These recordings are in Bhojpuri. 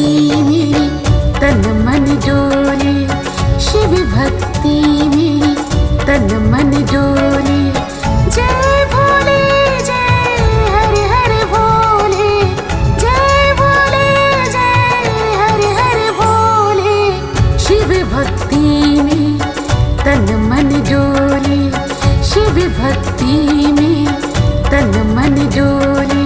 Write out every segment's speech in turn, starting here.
भक्ति मेरी तन मन डोले, शिव भक्ति मेरी तन मन डोले। जय भोले जय हर हर भोले, जय भोले जय हर हर भोले। शिव भक्ति में तन मन डोले, शिव भक्ति में तन मन डोले।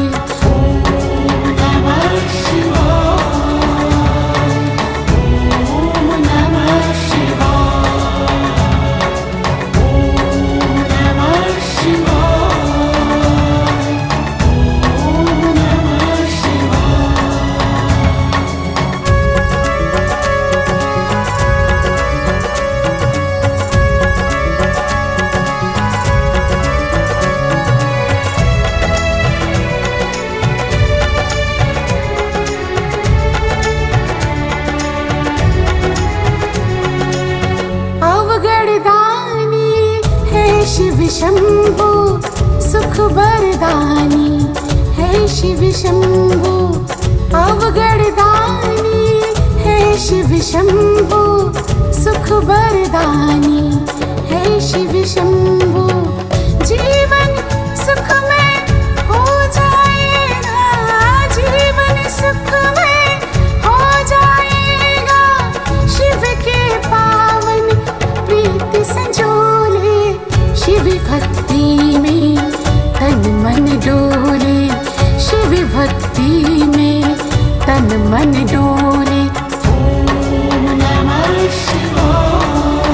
शिव शंभो सुख बरदानी है, शिव शंभो अवगढ़दानी है। शिव शंभो सुख बरदानी है, शिव शंभो। जीवन सुख में हो जाएगा, जीवन सुख में हो जाएगा। शिव के पावन प्रीति संजोले, शिव भक्ति में तन मन डोले, शिव भक्ति में तन मन डोले। ओम नमः शिवाय,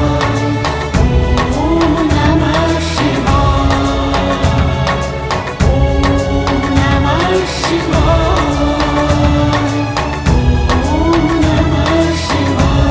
ओम नमः शिवाय, ओम नमः शिवाय, ओम नमः शिवाय।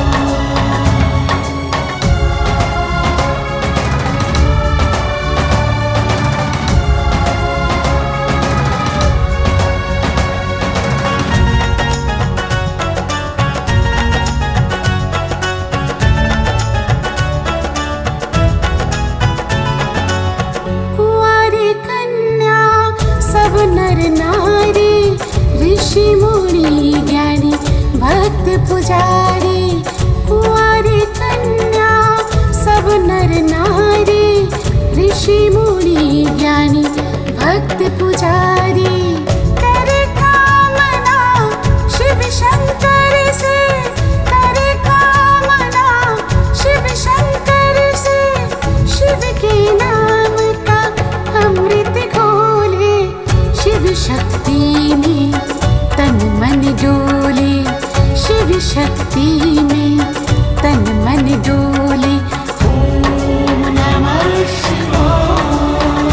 नर नारी ऋषि मुनि ज्ञानी भक्त पुजारी, कुंवारी कन्या सब नर नारी ऋषि मुनि ज्ञानी भक्त पुजारी। करे कामना शिव शंकर से, करे कामना शिव शंकर से। शिव के नाम का अमृत घोले, शिव शक्ति में तन मन डोले, शिव शक्ति में तन मन डोले। ओम नमः शिवाय,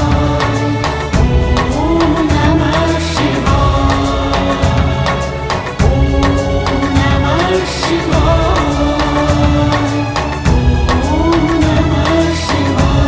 ओम नमः शिवाय, ओम नमः शिवाय, ओम नमः शिवाय।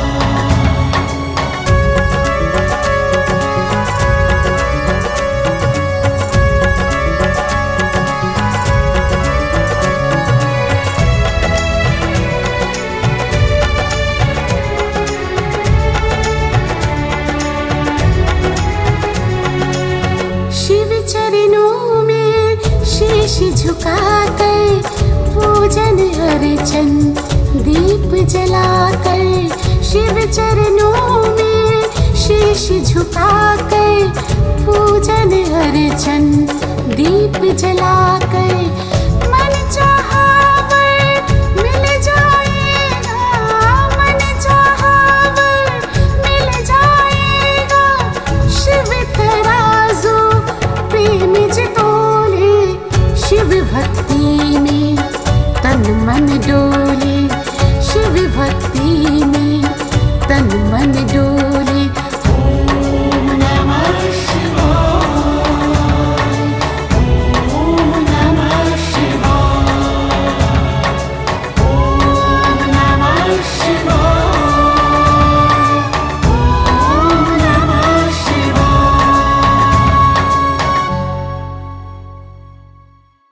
चरणों में शीश झुकाकर पूजन अर्चन दीप जलाकर। शिव चरणों में शीश झुकाकर पूजन अर्चन दीप जला